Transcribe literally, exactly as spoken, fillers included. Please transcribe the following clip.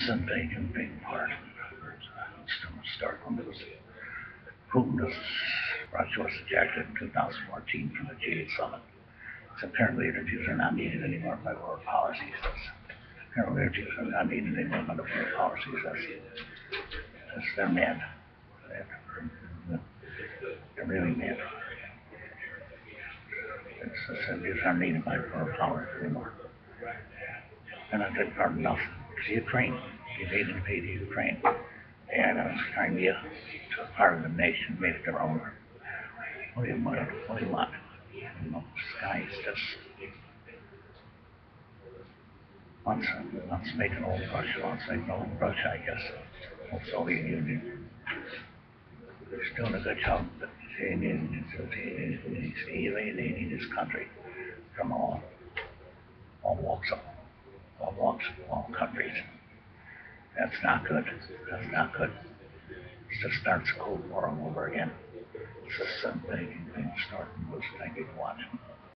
a big, big part. Let's start on this. Putin was, Russia was ejected in two thousand fourteen from the G eight summit. So apparently interviews are not needed anymore by world policies. Apparently interviews are not needed anymore by the world policies. That's, that's they're mad. They're, they're really mad. It's, it's, interviews aren't needed by world powers anymore. They're not good for enough. It's Ukraine. They didn't invade Ukraine. And uh, Crimea to a part of the nation, made it their own. What do you want? What do you want? You know, sky is just once, once make an old Russia, once make an old Russia, I guess. Old Soviet Union. He's doing a good job, but he's alienating his country from all, all walks of, all walks, all countries. That's not good. That's not good. It just starts a Cold War all over again. It's just something you can start and lose. Thank you for watching.